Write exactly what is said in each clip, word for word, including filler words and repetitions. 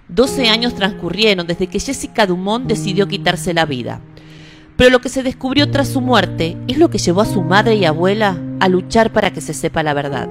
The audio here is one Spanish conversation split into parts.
doce años transcurrieron desde que Jessica Dumont decidió quitarse la vida. Pero lo que se descubrió tras su muerte es lo que llevó a su madre y abuela a luchar para que se sepa la verdad.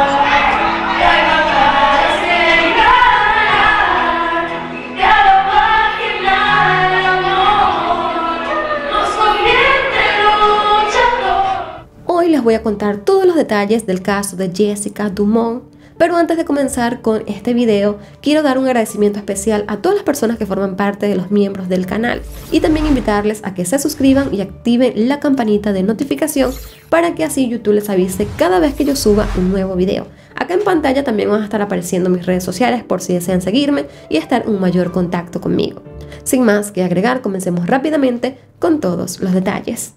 Hoy les voy a contar todos los detalles del caso de Jessica Dumont, pero antes de comenzar con este video, quiero dar un agradecimiento especial a todas las personas que forman parte de los miembros del canal y también invitarles a que se suscriban y activen la campanita de notificación para que así YouTube les avise cada vez que yo suba un nuevo video. Acá en pantalla también van a estar apareciendo mis redes sociales por si desean seguirme y estar en un mayor contacto conmigo. Sin más que agregar, comencemos rápidamente con todos los detalles.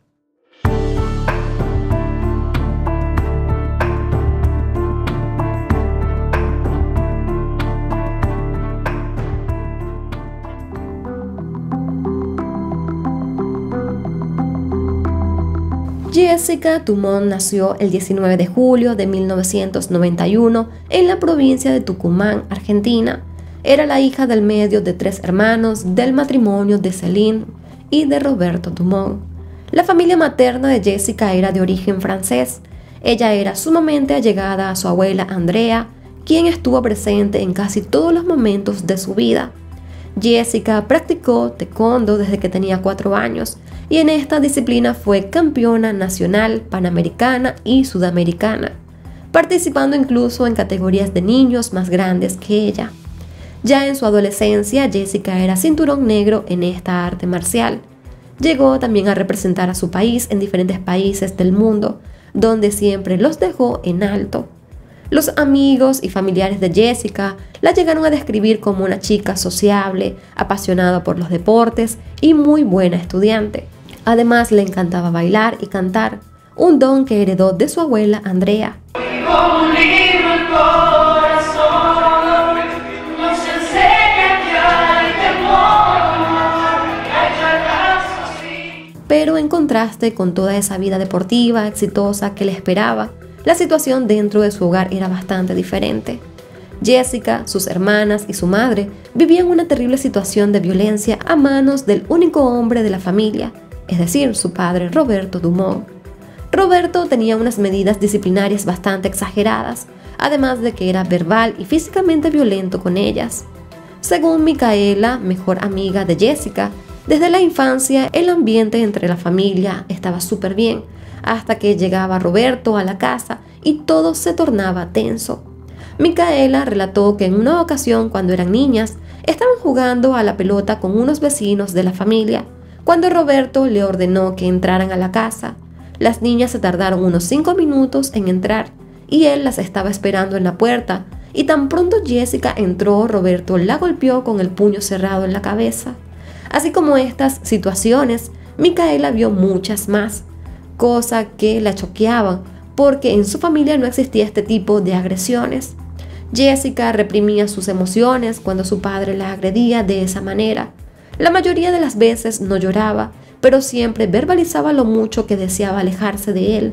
Jessica Dumont nació el diecinueve de julio de mil novecientos noventa y uno en la provincia de Tucumán, Argentina. Era la hija del medio de tres hermanos del matrimonio de Céline y de Roberto Dumont. La familia materna de Jessica era de origen francés. Ella era sumamente allegada a su abuela Andrea, quien estuvo presente en casi todos los momentos de su vida. Jessica practicó taekwondo desde que tenía cuatro años y en esta disciplina fue campeona nacional, panamericana y sudamericana, participando incluso en categorías de niños más grandes que ella. Ya en su adolescencia, Jessica era cinturón negro en esta arte marcial. Llegó también a representar a su país en diferentes países del mundo, donde siempre los dejó en alto. Los amigos y familiares de Jessica la llegaron a describir como una chica sociable, apasionada por los deportes y muy buena estudiante. Además, le encantaba bailar y cantar, un don que heredó de su abuela Andrea. Pero en contraste con toda esa vida deportiva exitosa que le esperaba, la situación dentro de su hogar era bastante diferente. Jessica, sus hermanas y su madre vivían una terrible situación de violencia a manos del único hombre de la familia, es decir, su padre Roberto Dumont. Roberto tenía unas medidas disciplinarias bastante exageradas, además de que era verbal y físicamente violento con ellas. Según Micaela, mejor amiga de Jessica, desde la infancia el ambiente entre la familia estaba súper bien, hasta que llegaba Roberto a la casa y todo se tornaba tenso. Micaela relató que en una ocasión, cuando eran niñas, estaban jugando a la pelota con unos vecinos de la familia, cuando Roberto le ordenó que entraran a la casa. Las niñas se tardaron unos cinco minutos en entrar y él las estaba esperando en la puerta, y tan pronto Jessica entró, Roberto la golpeó con el puño cerrado en la cabeza. Así como estas situaciones, Micaela vio muchas más, cosa que la choqueaban porque en su familia no existía este tipo de agresiones. Jessica reprimía sus emociones cuando su padre la agredía de esa manera. La mayoría de las veces no lloraba, pero siempre verbalizaba lo mucho que deseaba alejarse de él.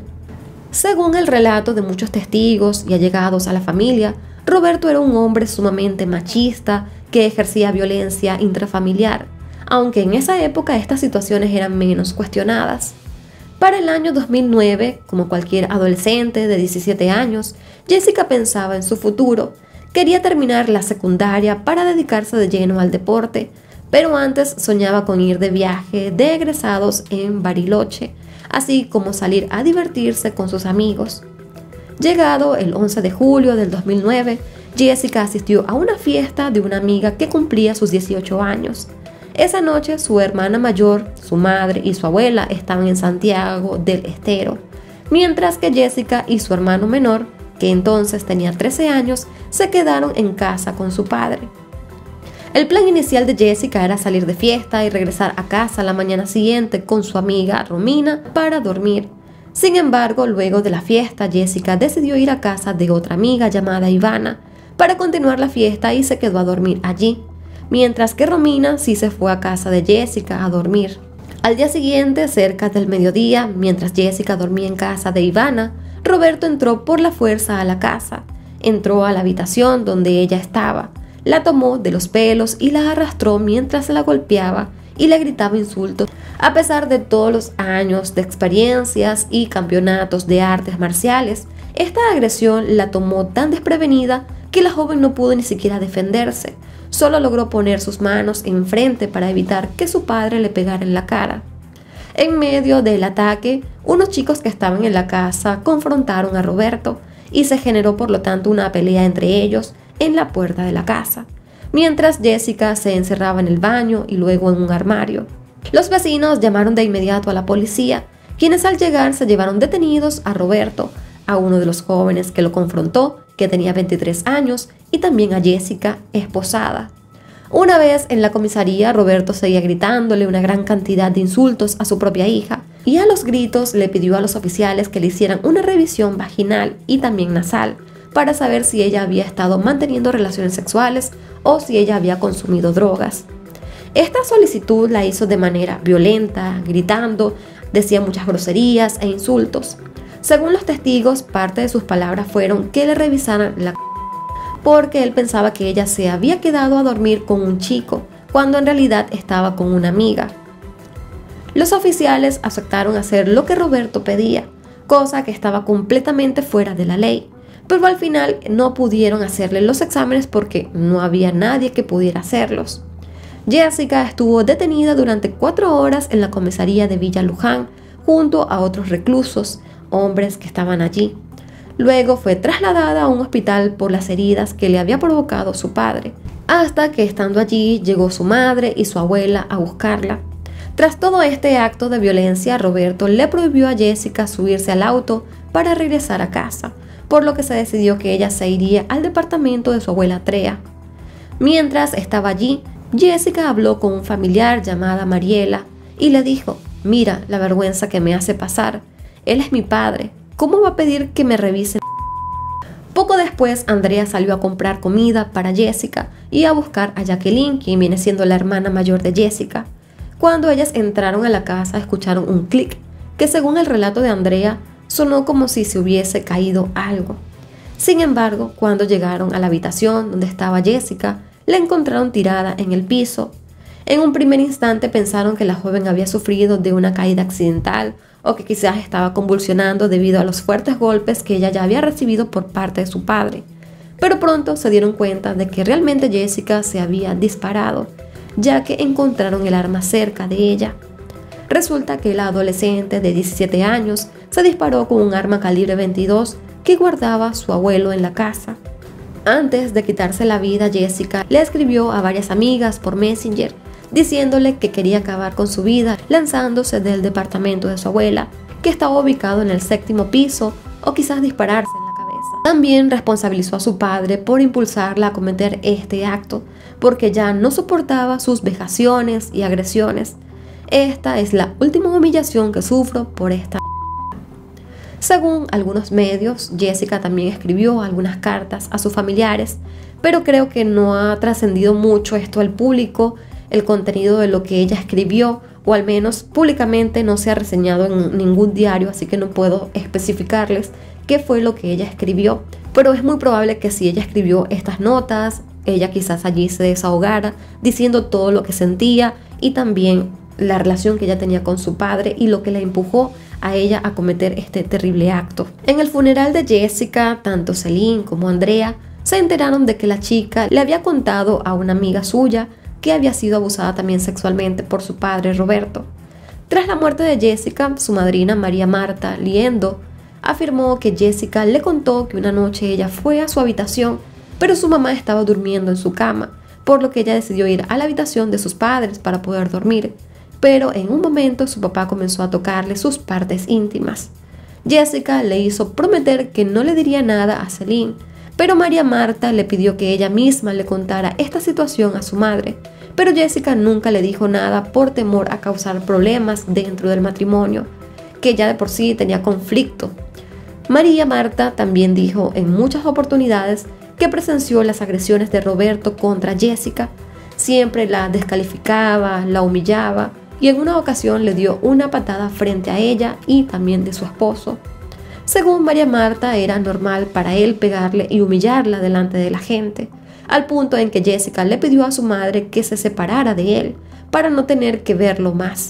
Según el relato de muchos testigos y allegados a la familia, Roberto era un hombre sumamente machista que ejercía violencia intrafamiliar, aunque en esa época estas situaciones eran menos cuestionadas. Para el año dos mil nueve, como cualquier adolescente de diecisiete años, Jessica pensaba en su futuro. Quería terminar la secundaria para dedicarse de lleno al deporte, pero antes soñaba con ir de viaje de egresados en Bariloche, así como salir a divertirse con sus amigos. Llegado el once de julio del dos mil nueve, Jessica asistió a una fiesta de una amiga que cumplía sus dieciocho años. Esa noche su hermana mayor, su madre y su abuela estaban en Santiago del Estero, mientras que Jessica y su hermano menor, que entonces tenía trece años, se quedaron en casa con su padre. El plan inicial de Jessica era salir de fiesta y regresar a casa la mañana siguiente con su amiga Romina para dormir. Sin embargo, luego de la fiesta, Jessica decidió ir a casa de otra amiga llamada Ivana para continuar la fiesta y se quedó a dormir allí, mientras que Romina sí se fue a casa de Jessica a dormir. Al día siguiente, cerca del mediodía, mientras Jessica dormía en casa de Ivana, Roberto entró por la fuerza a la casa. Entró a la habitación donde ella estaba, La tomó de los pelos y la arrastró mientras la golpeaba y le gritaba insultos. A pesar de todos los años de experiencias y campeonatos de artes marciales, esta agresión la tomó tan desprevenida que la joven no pudo ni siquiera defenderse. Solo logró poner sus manos enfrente para evitar que su padre le pegara en la cara. En medio del ataque, unos chicos que estaban en la casa confrontaron a Roberto y se generó por lo tanto una pelea entre ellos en la puerta de la casa, mientras Jessica se encerraba en el baño y luego en un armario. Los vecinos llamaron de inmediato a la policía, quienes al llegar se llevaron detenidos a Roberto, a uno de los jóvenes que lo confrontó, que tenía veintitrés años, y también a Jessica, esposada. Una vez en la comisaría, Roberto seguía gritándole una gran cantidad de insultos a su propia hija, y a los gritos le pidió a los oficiales que le hicieran una revisión vaginal y también nasal, para saber si ella había estado manteniendo relaciones sexuales o si ella había consumido drogas. Esta solicitud la hizo de manera violenta, gritando, decía muchas groserías e insultos. Según los testigos, parte de sus palabras fueron que le revisaran la c***, porque él pensaba que ella se había quedado a dormir con un chico, cuando en realidad estaba con una amiga. Los oficiales aceptaron hacer lo que Roberto pedía, cosa que estaba completamente fuera de la ley, pero al final no pudieron hacerle los exámenes porque no había nadie que pudiera hacerlos. Jessica estuvo detenida durante cuatro horas en la comisaría de Villa Luján junto a otros reclusos, hombres que estaban allí. Luego fue trasladada a un hospital por las heridas que le había provocado su padre, hasta que estando allí llegó su madre y su abuela a buscarla. Tras todo este acto de violencia, Roberto le prohibió a Jessica subirse al auto para regresar a casa, por lo que se decidió que ella se iría al departamento de su abuela Trea. Mientras estaba allí, Jessica habló con un familiar llamada Mariela y le dijo: «Mira la vergüenza que me hace pasar. Él es mi padre. ¿Cómo va a pedir que me revisen?» Poco después, Andrea salió a comprar comida para Jessica y a buscar a Jacqueline, quien viene siendo la hermana mayor de Jessica. Cuando ellas entraron a la casa, escucharon un clic que, según el relato de Andrea, sonó como si se hubiese caído algo. Sin embargo, cuando llegaron a la habitación donde estaba Jessica, la encontraron tirada en el piso. En un primer instante pensaron que la joven había sufrido de una caída accidental o que quizás estaba convulsionando debido a los fuertes golpes que ella ya había recibido por parte de su padre. Pero pronto se dieron cuenta de que realmente Jessica se había disparado, ya que encontraron el arma cerca de ella. Resulta que la adolescente de diecisiete años se disparó con un arma calibre veintidós que guardaba su abuelo en la casa. Antes de quitarse la vida, Jessica le escribió a varias amigas por Messenger, diciéndole que quería acabar con su vida lanzándose del departamento de su abuela, que estaba ubicado en el séptimo piso, o quizás dispararse en la cabeza. También responsabilizó a su padre por impulsarla a cometer este acto, porque ya no soportaba sus vejaciones y agresiones. Esta es la última humillación que sufro por esta. Según algunos medios, Jessica también escribió algunas cartas a sus familiares, pero creo que no ha trascendido mucho esto al público, el contenido de lo que ella escribió, o al menos públicamente no se ha reseñado en ningún diario, así que no puedo especificarles qué fue lo que ella escribió, pero es muy probable que si ella escribió estas notas, ella quizás allí se desahogara diciendo todo lo que sentía y también la relación que ella tenía con su padre y lo que la empujó a ella a cometer este terrible acto. En el funeral de Jessica, tanto Celine como Andrea se enteraron de que la chica le había contado a una amiga suya que había sido abusada también sexualmente por su padre Roberto. Tras la muerte de Jessica, su madrina María Marta Liendo afirmó que Jessica le contó que una noche ella fue a su habitación, pero su mamá estaba durmiendo en su cama, por lo que ella decidió ir a la habitación de sus padres para poder dormir. Pero en un momento su papá comenzó a tocarle sus partes íntimas. Jessica le hizo prometer que no le diría nada a Celine, pero María Marta le pidió que ella misma le contara esta situación a su madre, pero Jessica nunca le dijo nada por temor a causar problemas dentro del matrimonio, que ya de por sí tenía conflicto. María Marta también dijo en muchas oportunidades que presenció las agresiones de Roberto contra Jessica, siempre la descalificaba, la humillaba, y en una ocasión le dio una patada frente a ella y también de su esposo. Según María Marta, era normal para él pegarle y humillarla delante de la gente, al punto en que Jessica le pidió a su madre que se separara de él para no tener que verlo más.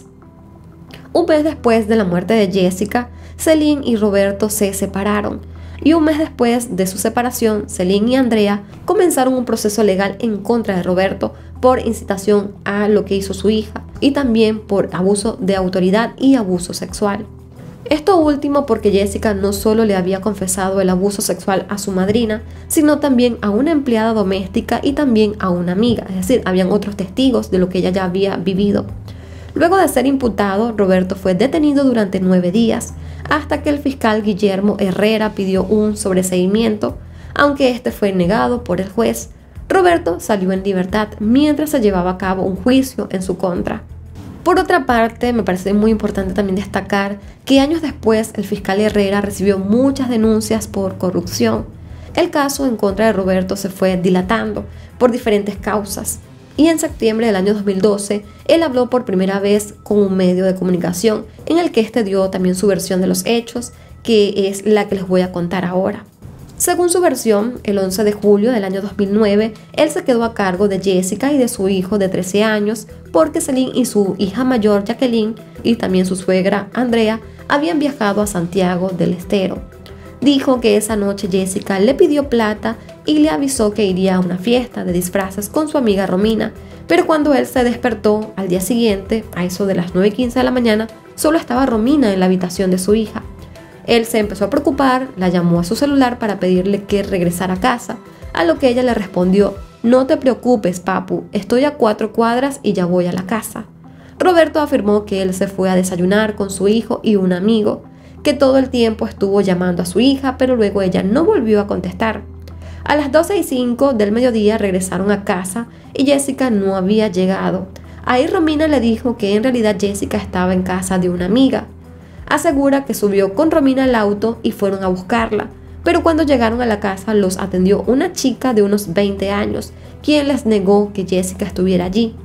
Un mes después de la muerte de Jessica, Celine y Roberto se separaron, y un mes después de su separación, Celine y Andrea comenzaron un proceso legal en contra de Roberto por incitación a lo que hizo su hija y también por abuso de autoridad y abuso sexual. Esto último porque Jessica no solo le había confesado el abuso sexual a su madrina, sino también a una empleada doméstica y también a una amiga, es decir, habían otros testigos de lo que ella ya había vivido. Luego de ser imputado, Roberto fue detenido durante nueve días, hasta que el fiscal Guillermo Herrera pidió un sobreseimiento, aunque este fue negado por el juez. Roberto salió en libertad mientras se llevaba a cabo un juicio en su contra. Por otra parte, me parece muy importante también destacar que años después el fiscal Herrera recibió muchas denuncias por corrupción. El caso en contra de Roberto se fue dilatando por diferentes causas. Y en septiembre del año dos mil doce, él habló por primera vez con un medio de comunicación en el que este dio también su versión de los hechos, que es la que les voy a contar ahora. Según su versión, el once de julio del año dos mil nueve, él se quedó a cargo de Jessica y de su hijo de trece años porque Celine y su hija mayor Jacqueline y también su suegra Andrea habían viajado a Santiago del Estero. Dijo que esa noche Jessica le pidió plata y le avisó que iría a una fiesta de disfraces con su amiga Romina, pero cuando él se despertó al día siguiente, a eso de las nueve y quince de la mañana, solo estaba Romina en la habitación de su hija. Él se empezó a preocupar, la llamó a su celular para pedirle que regresara a casa, a lo que ella le respondió: «No te preocupes, papu, estoy a cuatro cuadras y ya voy a la casa». Roberto afirmó que él se fue a desayunar con su hijo y un amigo, que todo el tiempo estuvo llamando a su hija, pero luego ella no volvió a contestar. A las doce y cinco del mediodía regresaron a casa y Jessica no había llegado. Ahí Romina le dijo que en realidad Jessica estaba en casa de una amiga. Asegura que subió con Romina al auto y fueron a buscarla, pero cuando llegaron a la casa los atendió una chica de unos veinte años, quien les negó que Jessica estuviera allí.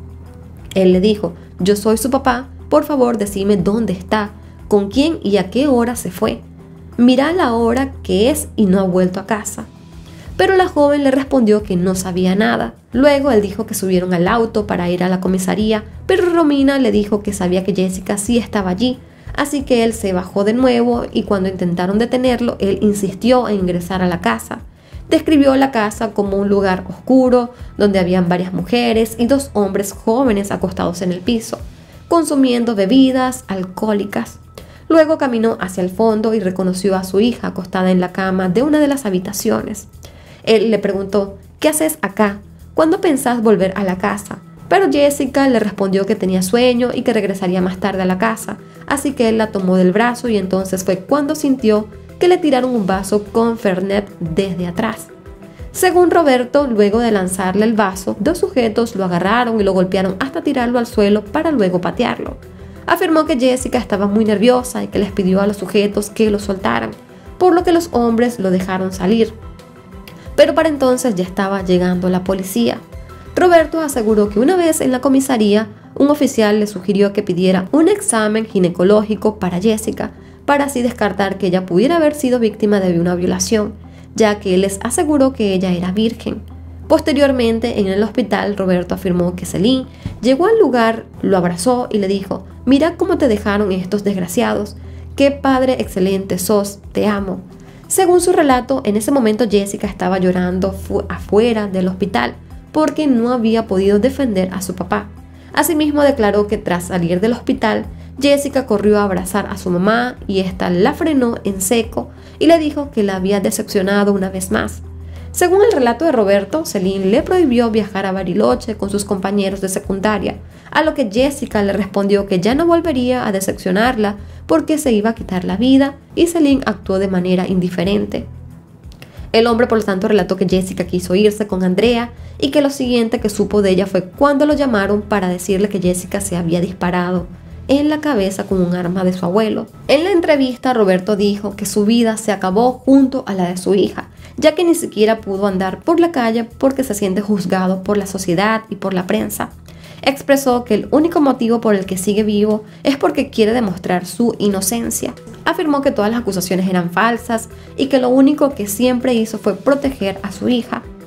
Él le dijo: «Yo soy su papá, por favor decime dónde está, con quién y a qué hora se fue. Mira la hora que es y no ha vuelto a casa». Pero la joven le respondió que no sabía nada. Luego él dijo que subieron al auto para ir a la comisaría, pero Romina le dijo que sabía que Jessica sí estaba allí. Así que él se bajó de nuevo y cuando intentaron detenerlo, él insistió en ingresar a la casa. Describió la casa como un lugar oscuro, donde habían varias mujeres y dos hombres jóvenes acostados en el piso, consumiendo bebidas alcohólicas. Luego caminó hacia el fondo y reconoció a su hija acostada en la cama de una de las habitaciones. Él le preguntó: «¿Qué haces acá? ¿Cuándo pensás volver a la casa?». Pero Jessica le respondió que tenía sueño y que regresaría más tarde a la casa, así que él la tomó del brazo y entonces fue cuando sintió que le tiraron un vaso con Fernet desde atrás. Según Roberto, luego de lanzarle el vaso, dos sujetos lo agarraron y lo golpearon hasta tirarlo al suelo para luego patearlo. Afirmó que Jessica estaba muy nerviosa y que les pidió a los sujetos que lo soltaran, por lo que los hombres lo dejaron salir. Pero para entonces ya estaba llegando la policía. Roberto aseguró que una vez en la comisaría, un oficial le sugirió que pidiera un examen ginecológico para Jessica, para así descartar que ella pudiera haber sido víctima de una violación, ya que les aseguró que ella era virgen. Posteriormente, en el hospital, Roberto afirmó que Celine llegó al lugar, lo abrazó y le dijo: «Mira cómo te dejaron estos desgraciados. Qué padre excelente sos, te amo». Según su relato, en ese momento Jessica estaba llorando afuera del hospital porque no había podido defender a su papá. Asimismo declaró que tras salir del hospital, Jessica corrió a abrazar a su mamá y ésta la frenó en seco y le dijo que la había decepcionado una vez más. Según el relato de Roberto, Celine le prohibió viajar a Bariloche con sus compañeros de secundaria, a lo que Jessica le respondió que ya no volvería a decepcionarla porque se iba a quitar la vida, y Celine actuó de manera indiferente. El hombre, por lo tanto, relató que Jessica quiso irse con Andrea y que lo siguiente que supo de ella fue cuando lo llamaron para decirle que Jessica se había disparado en la cabeza con un arma de su abuelo. En la entrevista, Roberto dijo que su vida se acabó junto a la de su hija, ya que ni siquiera pudo andar por la calle porque se siente juzgado por la sociedad y por la prensa. Expresó que el único motivo por el que sigue vivo es porque quiere demostrar su inocencia. Afirmó que todas las acusaciones eran falsas y que lo único que siempre hizo fue proteger a su hija.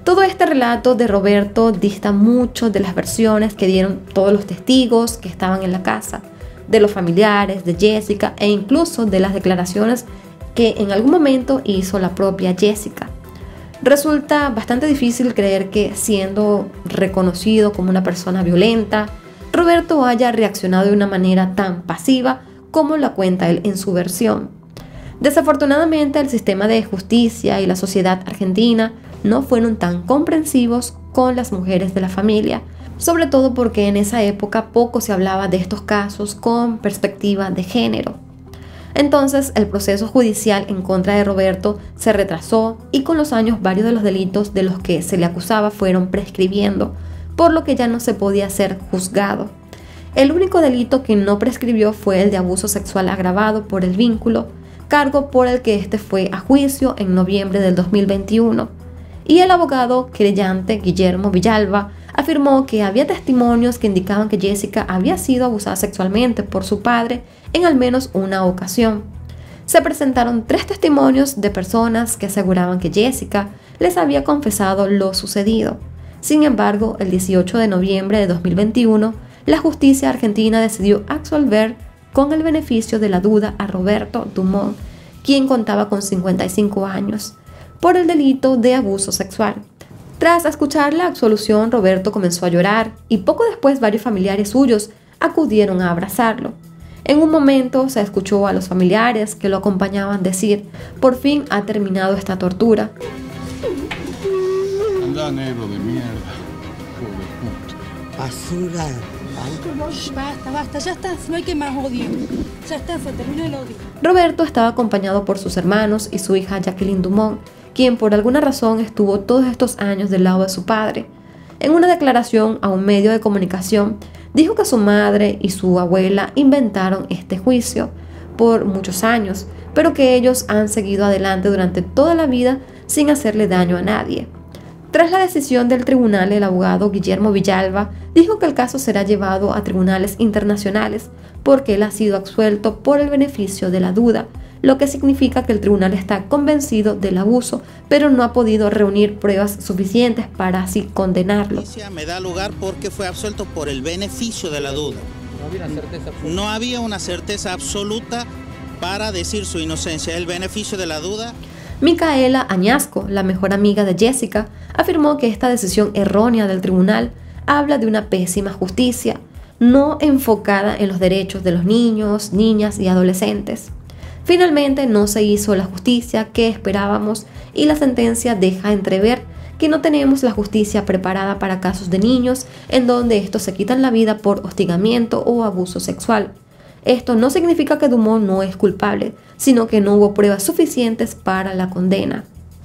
Todo este relato de Roberto dista mucho de las versiones que dieron todos los testigos que estaban en la casa, de los familiares, de Jessica e incluso de las declaraciones que en algún momento hizo la propia Jessica. Resulta bastante difícil creer que, siendo reconocido como una persona violenta, Roberto haya reaccionado de una manera tan pasiva como la cuenta él en su versión. Desafortunadamente, el sistema de justicia y la sociedad argentina no fueron tan comprensivos con las mujeres de la familia, sobre todo porque en esa época poco se hablaba de estos casos con perspectiva de género. Entonces, el proceso judicial en contra de Roberto se retrasó y con los años varios de los delitos de los que se le acusaba fueron prescribiendo, por lo que ya no se podía ser juzgado. El único delito que no prescribió fue el de abuso sexual agravado por el vínculo, cargo por el que este fue a juicio en noviembre del dos mil veintiuno. Y el abogado querellante Guillermo Villalba afirmó que había testimonios que indicaban que Jessica había sido abusada sexualmente por su padre en al menos una ocasión. Se presentaron tres testimonios de personas que aseguraban que Jessica les había confesado lo sucedido. Sin embargo, el dieciocho de noviembre de dos mil veintiuno, la justicia argentina decidió absolver con el beneficio de la duda a Roberto Dumont, quien contaba con cincuenta y cinco años, por el delito de abuso sexual. Tras escuchar la absolución, Roberto comenzó a llorar y poco después varios familiares suyos acudieron a abrazarlo. En un momento se escuchó a los familiares que lo acompañaban decir: por fin ha terminado esta tortura. Anda, negro de mierda, hijo de puta. Basura. Basta, basta, ya está, no hay que más odio. Ya está, se terminó el odio. Roberto estaba acompañado por sus hermanos y su hija Jacqueline Dumont, quien por alguna razón estuvo todos estos años del lado de su padre. En una declaración a un medio de comunicación, dijo que su madre y su abuela inventaron este juicio por muchos años, pero que ellos han seguido adelante durante toda la vida sin hacerle daño a nadie. Tras la decisión del tribunal, el abogado Guillermo Villalba dijo que el caso será llevado a tribunales internacionales porque él ha sido absuelto por el beneficio de la duda, lo que significa que el tribunal está convencido del abuso, pero no ha podido reunir pruebas suficientes para así condenarlo. Me da lugar porque fue absuelto por el beneficio de la duda. No había una certeza, no había una certeza absoluta para decir su inocencia. El beneficio de la duda. Micaela Añasco, la mejor amiga de Jessica, afirmó que esta decisión errónea del tribunal habla de una pésima justicia, no enfocada en los derechos de los niños, niñas y adolescentes. Finalmente no se hizo la justicia que esperábamos y la sentencia deja entrever que no tenemos la justicia preparada para casos de niños en donde estos se quitan la vida por hostigamiento o abuso sexual. Esto no significa que Dumont no es culpable, sino que no hubo pruebas suficientes para la condena.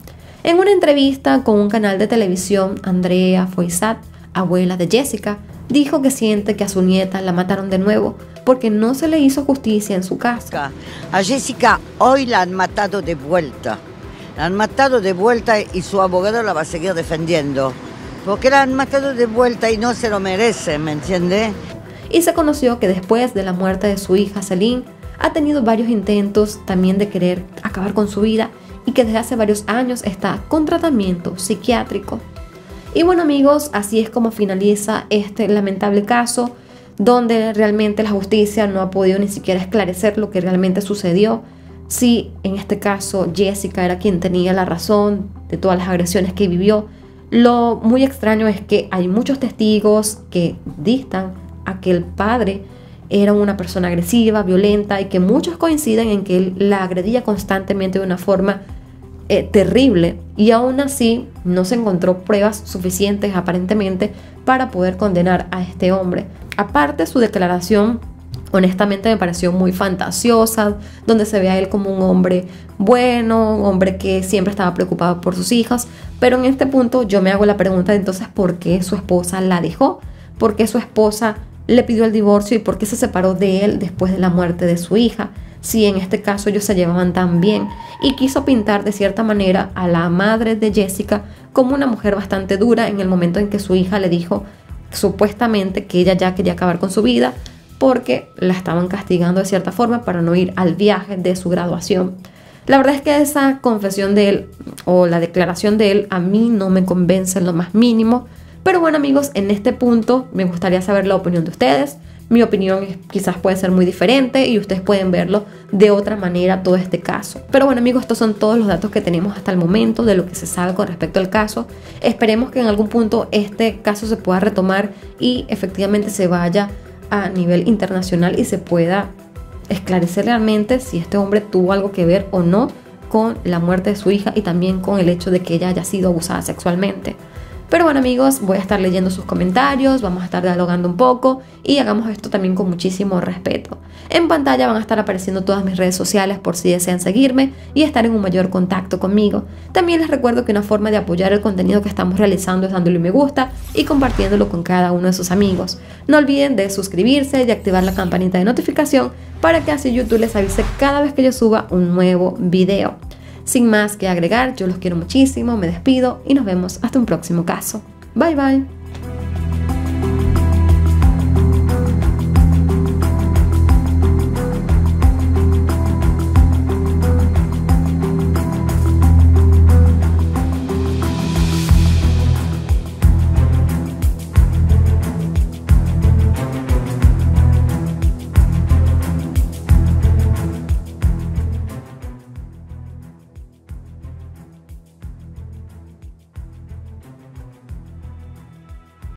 En una entrevista con un canal de televisión, Andrea Foissat, abuela de Jessica, dijo que siente que a su nieta la mataron de nuevo porque no se le hizo justicia en su casa. A Jessica hoy la han matado de vuelta. La han matado de vuelta y su abogado la va a seguir defendiendo. Porque la han matado de vuelta y no se lo merece, ¿me entiende? Y se conoció que después de la muerte de su hija Celine, ha tenido varios intentos también de querer acabar con su vida y que desde hace varios años está con tratamiento psiquiátrico. Y bueno amigos, así es como finaliza este lamentable caso, donde realmente la justicia no ha podido ni siquiera esclarecer lo que realmente sucedió. Si en este caso Jessica era quien tenía la razón de todas las agresiones que vivió, lo muy extraño es que hay muchos testigos que distan a que el padre era una persona agresiva, violenta y que muchos coinciden en que él la agredía constantemente de una forma eh, terrible y aún así no se encontró pruebas suficientes aparentemente para poder condenar a este hombre. Aparte, su declaración honestamente me pareció muy fantasiosa, donde se ve a él como un hombre bueno, un hombre que siempre estaba preocupado por sus hijas, pero en este punto yo me hago la pregunta de entonces ¿por qué su esposa la dejó? ¿Por qué su esposa le pidió el divorcio y por qué se separó de él después de la muerte de su hija? Si en este caso ellos se llevaban tan bien, y quiso pintar de cierta manera a la madre de Jessica como una mujer bastante dura en el momento en que su hija le dijo supuestamente que ella ya quería acabar con su vida porque la estaban castigando de cierta forma para no ir al viaje de su graduación. La verdad es que esa confesión de él o la declaración de él a mí no me convence en lo más mínimo. Pero bueno amigos, en este punto me gustaría saber la opinión de ustedes. Mi opinión es, quizás puede ser muy diferente y ustedes pueden verlo de otra manera todo este caso. Pero bueno amigos, estos son todos los datos que tenemos hasta el momento de lo que se sabe con respecto al caso. Esperemos que en algún punto este caso se pueda retomar y efectivamente se vaya a nivel internacional y se pueda esclarecer realmente si este hombre tuvo algo que ver o no con la muerte de su hija y también con el hecho de que ella haya sido abusada sexualmente. Pero bueno amigos, voy a estar leyendo sus comentarios, vamos a estar dialogando un poco y hagamos esto también con muchísimo respeto. En pantalla van a estar apareciendo todas mis redes sociales por si desean seguirme y estar en un mayor contacto conmigo. También les recuerdo que una forma de apoyar el contenido que estamos realizando es dándole me gusta y compartiéndolo con cada uno de sus amigos. No olviden de suscribirse y de activar la campanita de notificación para que así YouTube les avise cada vez que yo suba un nuevo video. Sin más que agregar, yo los quiero muchísimo, me despido y nos vemos hasta un próximo caso. Bye bye.